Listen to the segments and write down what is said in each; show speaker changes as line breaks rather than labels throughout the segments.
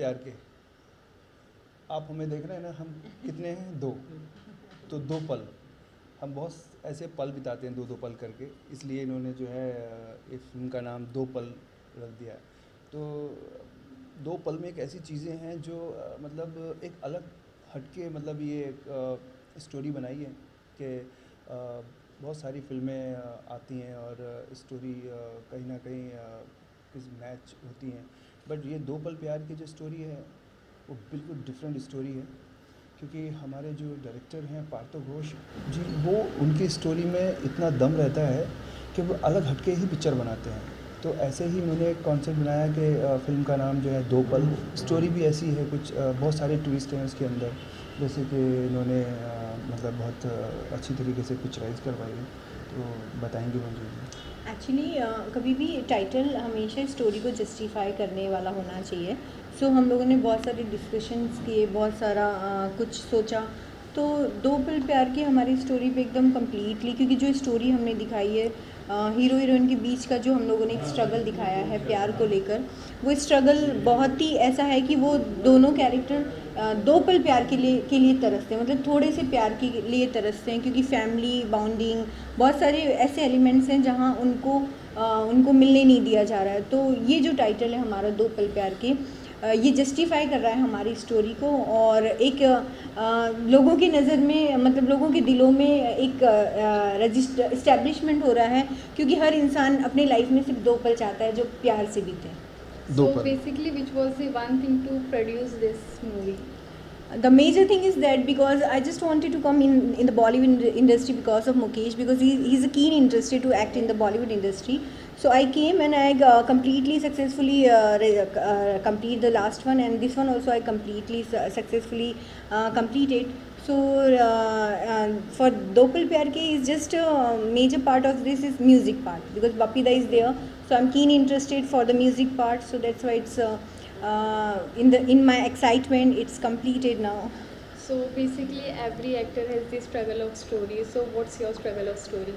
प्यार के। आप हमें देख रहे हैं ना, हम कितने हैं? 2। तो 2 पल, हम बहुत ऐसे पल बिताते हैं 2-2 पल करके, इसलिए इन्होंने जो है इस फिल्म का नाम 2 पल रख दिया है। तो 2 पल में एक ऐसी चीज़ें हैं जो मतलब एक अलग हटके मतलब ये एक स्टोरी बनाई है कि बहुत सारी फ़िल्में आती हैं और स्टोरी कहीं न कहीं किसी मैच होती हैं, बट ये 2 पल प्यार की जो स्टोरी है वो बिल्कुल डिफरेंट स्टोरी है, क्योंकि हमारे जो डायरेक्टर हैं पार्थो घोष जी, वो उनकी स्टोरी में इतना दम रहता है कि वो अलग हटके ही पिक्चर बनाते हैं। तो ऐसे ही मैंने एक कॉन्सेप्ट बनाया कि फ़िल्म का नाम जो है 2 पल, स्टोरी भी ऐसी है, कुछ बहुत सारे ट्विस्ट हैं उसके अंदर, जैसे कि इन्होंने मतलब बहुत अच्छी तरीके से पिक्चराइज़ करवाई है, तो बताएंगे मंजू जी।
एक्चुअली कभी भी टाइटल हमेशा स्टोरी को जस्टिफाई करने वाला होना चाहिए। सो हम लोगों ने बहुत सारे डिस्कशंस किए, बहुत सारा कुछ सोचा, तो 2 पल प्यार की हमारी स्टोरी पे एकदम कम्प्लीटली, क्योंकि जो स्टोरी हमने दिखाई है हीरो हीरोइन के बीच का जो हम लोगों ने एक स्ट्रगल दिखाया है प्यार को लेकर, वो स्ट्रगल बहुत ही ऐसा है कि वो दोनों कैरेक्टर 2 पल प्यार के लिए तरसते हैं, मतलब थोड़े से प्यार के लिए तरसते हैं, क्योंकि फैमिली बॉन्डिंग बहुत सारे ऐसे एलिमेंट्स हैं जहाँ उनको मिलने नहीं दिया जा रहा है। तो ये जो टाइटल है हमारा 2 पल प्यार के, ये जस्टिफाई कर रहा है हमारी स्टोरी को, और एक लोगों की नज़र में, मतलब लोगों के दिलों में एक रजिस्टर इस्टेब्लिशमेंट हो रहा है, क्योंकि हर इंसान अपने लाइफ में सिर्फ 2 पल चाहता है जो प्यार से बीते।
दो
So
पल।
basically, which was the one thing to produce this movie?
The major thing is that because I just wanted to come in the Bollywood industry because of Mukesh, because he's a keen interested to act in the Bollywood industry. So I came and I completely successfully complete the last one, and this one also I completely successfully completed. So for Do Pal Pyar Ke is just a major part of this is music part, because Bapida is there, so I'm keen interested for the music part, so that's why it's in my excitement it's completed now.
So basically, every actor has the struggle of story. So what's your struggle of story?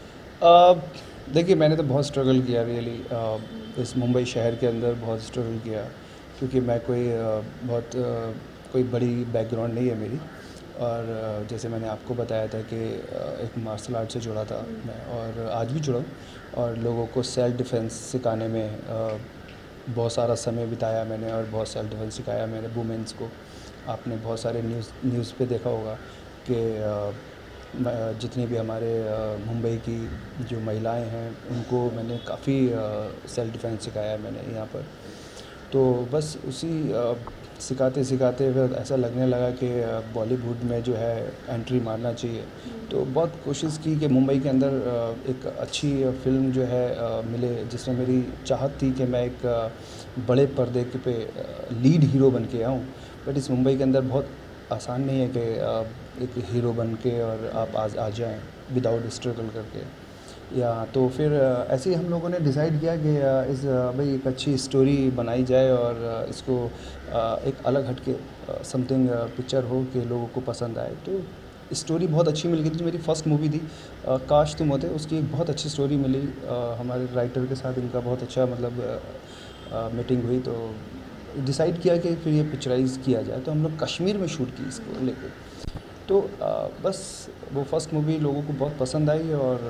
देखिए, मैंने तो बहुत struggle किया really, इस मुंबई शहर के अंदर बहुत स्ट्रगल किया, क्योंकि मैं कोई बहुत कोई बड़ी बैकग्राउंड नहीं है मेरी, और जैसे मैंने आपको बताया था कि एक मार्शल आर्ट से जुड़ा था मैं, और आज भी जुड़ा हूँ, और लोगों को सेल्फ डिफेंस सिखाने में बहुत सारा समय बिताया मैंने, और बहुत सेल्फ डिफेंस सिखाया मैंने वुमेंस को। आपने बहुत सारे न्यूज़ पे देखा होगा कि जितनी भी हमारे मुंबई की जो महिलाएं हैं उनको मैंने काफ़ी सेल्फ डिफेंस सिखाया है मैंने यहाँ पर। तो बस उसी सिखाते सिखाते फिर ऐसा लगने लगा कि बॉलीवुड में जो है एंट्री मारना चाहिए, तो बहुत कोशिश की कि मुंबई के अंदर एक अच्छी फ़िल्म जो है मिले, जिसमें मेरी चाहत थी कि मैं एक बड़े पर्दे पे लीड हीरो बन के आऊँ। बट इस मुंबई के अंदर बहुत आसान नहीं है कि एक हीरो बन के और आप आ जाएँ विदाउट स्ट्रगल करके। या तो फिर ऐसे ही हम लोगों ने डिसाइड किया कि इस भाई एक अच्छी स्टोरी बनाई जाए, और इसको एक अलग हटके समथिंग पिक्चर हो कि लोगों को पसंद आए। तो स्टोरी बहुत अच्छी मिल गई थी, जो मेरी फर्स्ट मूवी थी काश तुम होते, उसकी एक बहुत अच्छी स्टोरी मिली। हमारे राइटर के साथ इनका बहुत अच्छा मतलब मीटिंग हुई, तो डिसाइड किया कि फिर ये पिक्चराइज़ किया जाए। तो हम लोग कश्मीर में शूट की इसको लेके। तो बस वो फर्स्ट मूवी लोगों को बहुत पसंद आई, और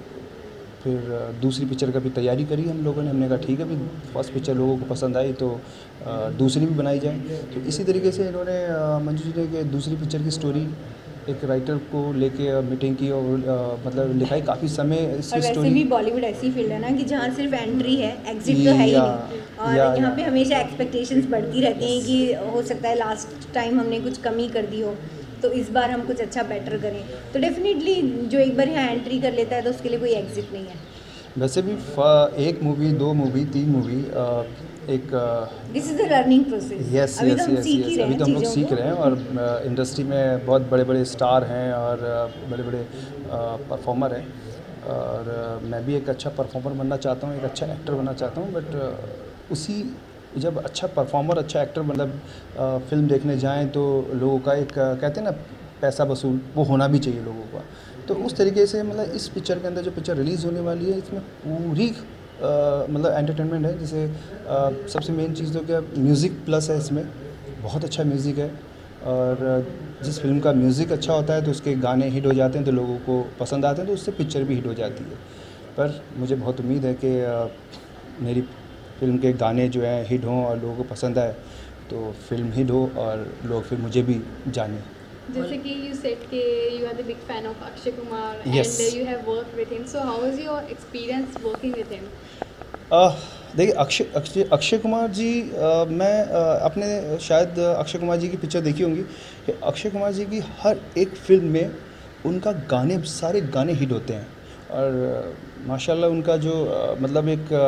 फिर दूसरी पिक्चर का भी तैयारी करी हम लोगों ने। हमने कहा ठीक है भाई, फर्स्ट पिक्चर लोगों को पसंद आई तो दूसरी भी बनाई जाए। तो इसी तरीके से इन्होंने मंजू जी ने कि दूसरी पिक्चर की स्टोरी एक राइटर को लेके मीटिंग की, और मतलब लिखाई काफ़ी समय इसकी
और वैसे
स्टोरी।
भी बॉलीवुड ऐसी फील्ड है ना कि जहाँ सिर्फ एंट्री है, एग्जिट तो है ही नहीं, और यहाँ पे हमेशा एक्सपेक्टेशंस बढ़ती रहती हैं कि हो सकता है लास्ट टाइम हमने कुछ कमी कर दी हो, तो इस बार हम कुछ अच्छा बेटर करें। तो डेफिनेटली जो एक बार यहाँ एंट्री कर लेता है तो उसके लिए कोई एग्जिट नहीं है।
वैसे भी 1 मूवी, 2 मूवी, 3 मूवी एक
this is the learning process.
Yes
अभी
यस
तो हम
यस
सीख ही
यस
रहे
अभी
हैं
तो हम लोग
चीज़ों
सीख
को।
रहे हैं, और इंडस्ट्री में बहुत बड़े बड़े स्टार हैं और बड़े बड़े परफॉर्मर हैं, और मैं भी एक अच्छा परफॉर्मर बनना चाहता हूँ, एक अच्छा एक्टर बनना चाहता हूँ। बट उसी जब अच्छा परफॉर्मर, अच्छा एक्टर मतलब फिल्म देखने जाएं तो लोगों का एक कहते हैं ना पैसा वसूल, वो होना भी चाहिए लोगों का। तो उस तरीके से मतलब इस पिक्चर के अंदर जो पिक्चर रिलीज़ होने वाली है, इसमें पूरी मतलब एंटरटेनमेंट है। जैसे सबसे मेन चीज़ तो क्या म्यूज़िक प्लस है इसमें, बहुत अच्छा म्यूज़िक है। और जिस फिल्म का म्यूज़िक अच्छा होता है तो उसके गाने हिट हो जाते हैं, तो लोगों को पसंद आते हैं, तो उससे पिक्चर भी हिट हो जाती है। पर मुझे बहुत उम्मीद है कि मेरी फिल्म के गाने जो हैं हिट हों और लोगों को पसंद आए, तो फिल्म हिट हो और लोग फिर मुझे भी जानें।
जैसे कि यू सेड कि you are the big fan of Akshay Kumar
Yes.
And you have worked with him, so how was your experience working with him?
देखिए अक्षय कुमार जी, मैं अपने शायद अक्षय कुमार जी की पिक्चर देखी होंगी कि अक्षय कुमार जी की हर एक फिल्म में उनका गाने, सारे गाने हिट होते हैं। और माशाल्लाह उनका जो मतलब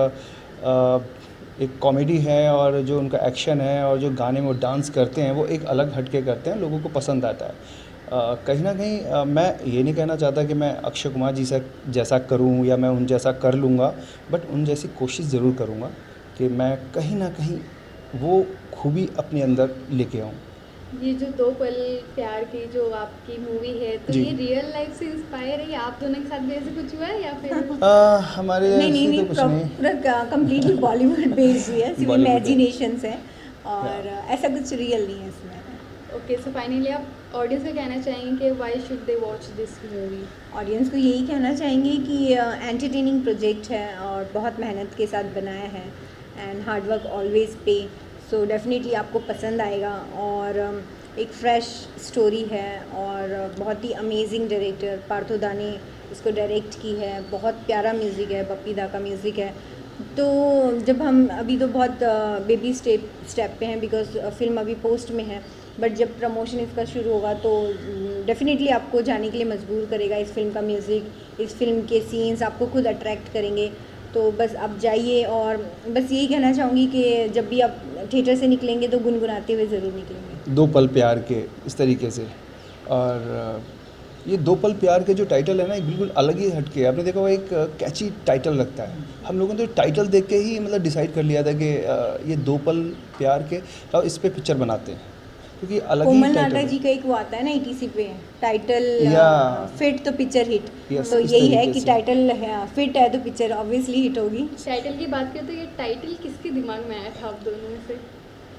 एक कॉमेडी है और जो उनका एक्शन है और जो गाने में वो डांस करते हैं वो एक अलग हटके करते हैं, लोगों को पसंद आता है। कहीं ना कहीं मैं ये नहीं कहना चाहता कि मैं अक्षय कुमार जी से जैसा करूं या मैं उन जैसा कर लूँगा, बट उन जैसी कोशिश ज़रूर करूँगा कि मैं कहीं ना कहीं वो खूबी अपने अंदर लेके आऊँ।
ये जो दो पल प्यार की जो आपकी मूवी है, तो
जी।
ये रियल लाइफ से इंस्पायर है या आप दोनों के साथ भी ऐसे कुछ हुआ है या फिर?
हमारे
नहीं
ऐसी तो कुछ नहीं।
पूरा कम्प्लीटली बॉलीवुड बेस्ड ही है, सिर्फ
Bollywood
इमेजिनेशंस है और ऐसा कुछ रियल नहीं है इसमें।
ओके, सो फाइनली आप ऑडियंस को कहना चाहेंगे कि why should they watch this movie?
Audience को यही कहना चाहेंगे कि एंटरटेनिंग प्रोजेक्ट है और बहुत मेहनत के साथ बनाया है एंड हार्ड वर्क ऑलवेज पे, सो डेफिनेटली आपको पसंद आएगा। और एक फ्रेश स्टोरी है और बहुत ही अमेजिंग डायरेक्टर पार्थो दा ने इसको डायरेक्ट की है। बहुत प्यारा म्यूज़िक है, बप्पी दा का म्यूज़िक है। तो जब हम अभी तो बहुत बेबी स्टेप पे हैं बिकॉज फिल्म अभी पोस्ट में है, बट जब प्रमोशन इसका शुरू होगा तो डेफिनेटली आपको जाने के लिए मजबूर करेगा। इस फिल्म का म्यूज़िक, इस फिल्म के सीन्स आपको खुद अट्रैक्ट करेंगे। तो बस आप जाइए और बस यही कहना चाहूँगी कि जब भी आप थिएटर से निकलेंगे तो गुनगुनाते हुए ज़रूर निकलेंगे।
दो पल प्यार के इस तरीके से। और ये दो पल प्यार के जो टाइटल है ना, एक बिल्कुल अलग ही हटके है। आपने देखा होगा एक कैची टाइटल लगता है। हम लोगों ने तो टाइटल देख के ही मतलब डिसाइड कर लिया था कि ये दो पल प्यार के, और इस पे पिक्चर बनाते हैं क्योंकि अलग ही
कोमल
टाइटल
नाडा
है।
जी का एक वो आता है ना ETC पे टाइटल
या
फिट तो पिक्चर हिट।
Yes,
तो
इस
यही है
तरीके
कि
से।
टाइटल है फिट है तो पिक्चर ऑब्वियसली हिट होगी।
टाइटल की बात करें तो ये टाइटल किसके दिमाग में आया था आप दोनों में से?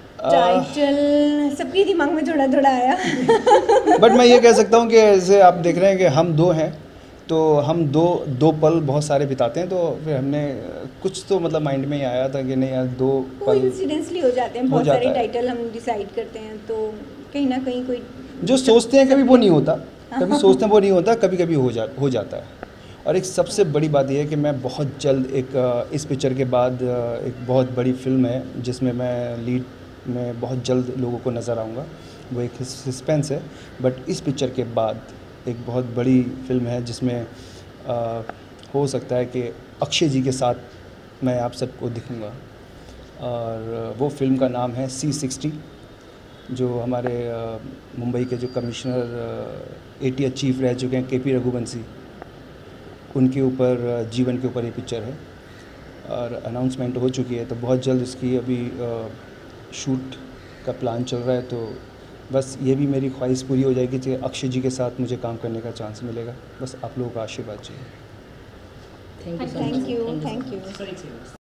टाइटल सबके दिमाग में थोड़ा थोड़ा आया।
बट मैं ये कह सकता हूँ कि जैसे आप देख रहे हैं कि हम दो हैं, तो हम दो पल बहुत सारे बिताते हैं, तो फिर हमने कुछ तो मतलब माइंड में ही आया था कि नहीं यार दो पल
कोइंसिडेंटली हो जाते हैं,
हो
बहुत
जाता
सारे
है।
टाइटल हम डिसाइड करते हैं तो कहीं ना कहीं कोई
जो सोचते हैं कभी वो नहीं होता, कभी सोचते हैं वो नहीं होता, कभी कभी हो जाता है। और एक सबसे बड़ी बात यह है कि मैं बहुत जल्द इस पिक्चर के बाद एक बहुत बड़ी फिल्म है जिसमें मैं लीड में बहुत जल्द लोगों को नज़र आऊँगा। वो एक सस्पेंस है, बट इस पिक्चर के बाद एक बहुत बड़ी फिल्म है जिसमें हो सकता है कि अक्षय जी के साथ मैं आप सबको दिखूँगा। और वो फिल्म का नाम है C60, जो हमारे मुंबई के जो कमिश्नर ATH चीफ रह चुके हैं KP रघुवंशी, उनके ऊपर जीवन के ऊपर ये पिक्चर है और अनाउंसमेंट हो चुकी है। तो बहुत जल्द इसकी अभी शूट का प्लान चल रहा है। तो बस ये भी मेरी ख्वाहिश पूरी हो जाएगी कि अक्षय जी के साथ मुझे काम करने का चांस मिलेगा। बस आप लोगों का आशीर्वाद चाहिए।
Thank you.